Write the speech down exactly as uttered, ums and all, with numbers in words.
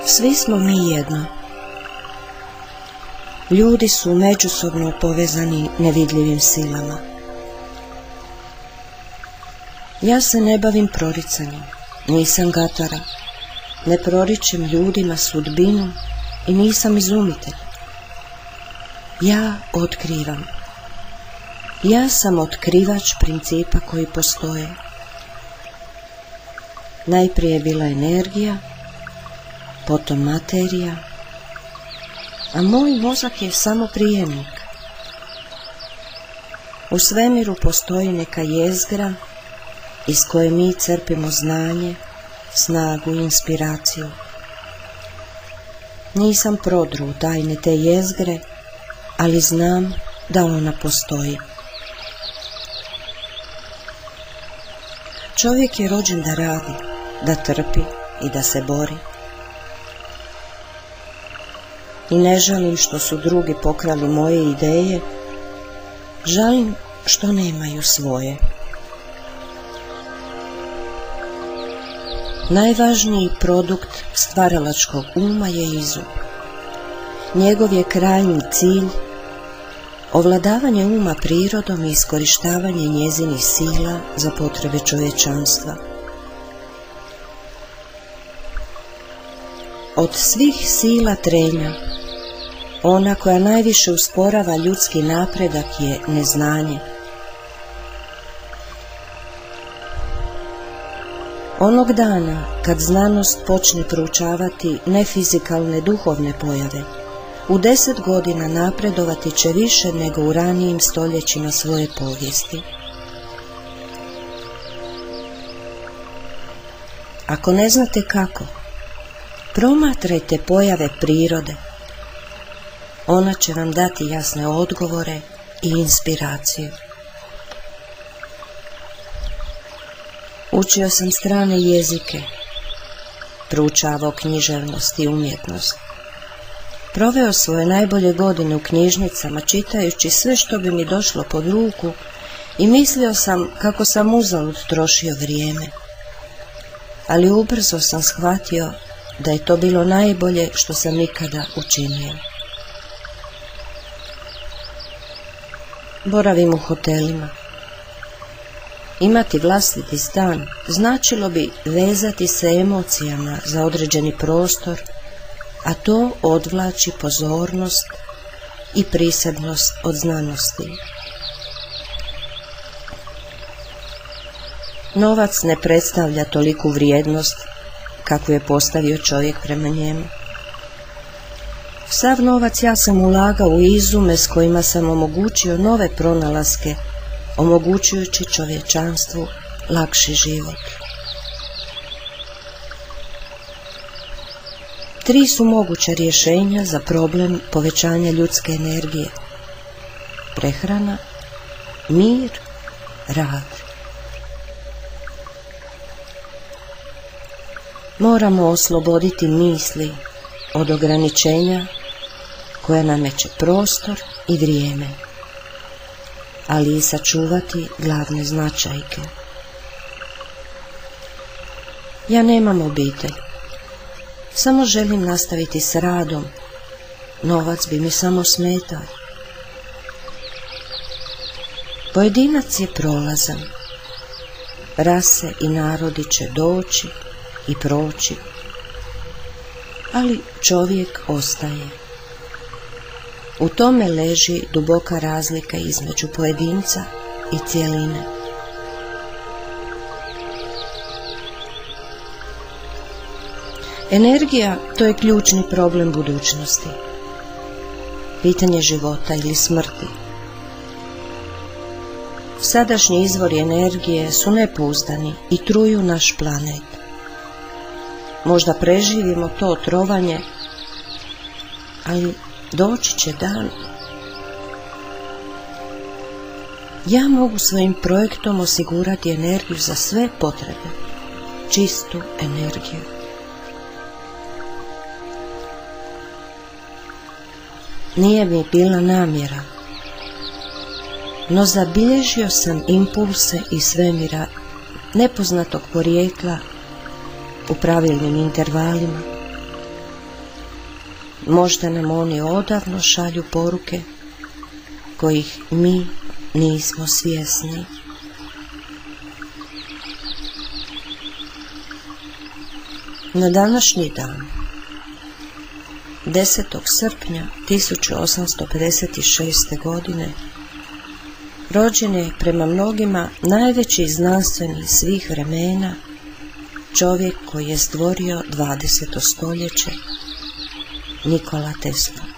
Svi smo mi jedno. Ljudi su međusobno povezani nevidljivim silama. Ja se ne bavim proricanjem, nisam gatara, ne proričem ljudima sudbinu i nisam izumitelj. Ja otkrivam. Ja sam otkrivač principa koji postoje. Najprije je bila energija, potom materija, a moj mozak je samo prijemnik. U svemiru postoji neka jezgra iz koje mi crpimo znanje, snagu i inspiraciju. Nisam prodru u tajne te jezgre, ali znam da ona postoji. Čovjek je rođen da radi, da trpi i da se bori. I ne žalim što su drugi pokrali moje ideje, žalim što nemaju svoje. Najvažniji produkt stvaralačkog uma je izum. Njegov je krajnji cilj ovladavanje uma prirodom i iskorištavanje njezinih sila za potrebe čovječanstva. Od svih sila trenja, ona koja najviše usporava ljudski napredak je neznanje. Onog dana kad znanost počne proučavati nefizikalne duhovne pojave, u deset godina napredovati će više nego u ranijim stoljećima svoje povijesti. Ako ne znate kako, promatrajte pojave prirode. Ona će vam dati jasne odgovore i inspiraciju. Učio sam strane jezike, proučavao književnost i umjetnost. Proveo svoje najbolje godine u knjižnicama čitajući sve što bi mi došlo pod ruku i mislio sam kako sam uzalud trošio vrijeme. Ali ubrzo sam shvatio da je to bilo najbolje što sam ikada učinio. Boravim u hotelima. Imati vlastiti stan značilo bi vezati se emocijama za određeni prostor, a to odvlači pozornost i prisednost od znanosti. Novac ne predstavlja toliku vrijednost kakvu je postavio čovjek prema njemu. Sav novac ja sam ulagao u izume s kojima sam omogućio nove pronalaske, omogućujući čovječanstvu lakši život. Tri su moguća rješenja za problem povećanja ljudske energije: prehrana, mir, rad. Moramo osloboditi misli od ograničenja koja nameće prostor i vrijeme, ali i sačuvati glavne značajke. Ja nemam obitelj, samo želim nastaviti s radom, novac bi mi samo smetao. Pojedinac je prolazan, rase i narodi će doći i proći, ali čovjek ostaje. U tome leži duboka razlika između pojedinca i cjeline. Energija, to je ključni problem budućnosti. Pitanje života ili smrti. Sadašnji izvori energije su nepouzdani i truju naš planet. Možda preživimo to trovanje, ali doći će dan. Ja mogu svojim projektom osigurati energiju za sve potrebe, čistu energiju. Nije mi bila namjera, no zabilježio sam impulse iz svemira nepoznatog porijekla u pravilnim intervalima Možda nam oni odavno šalju poruke kojih mi nismo svjesni. Na današnji dan, desetog srpnja tisuću osamsto pedeset šeste. godine, rođen je prema mnogima najveći znanstvenik svih vremena, čovjek koji je stvorio dvadeseto stoljeće, Nikola Tesla.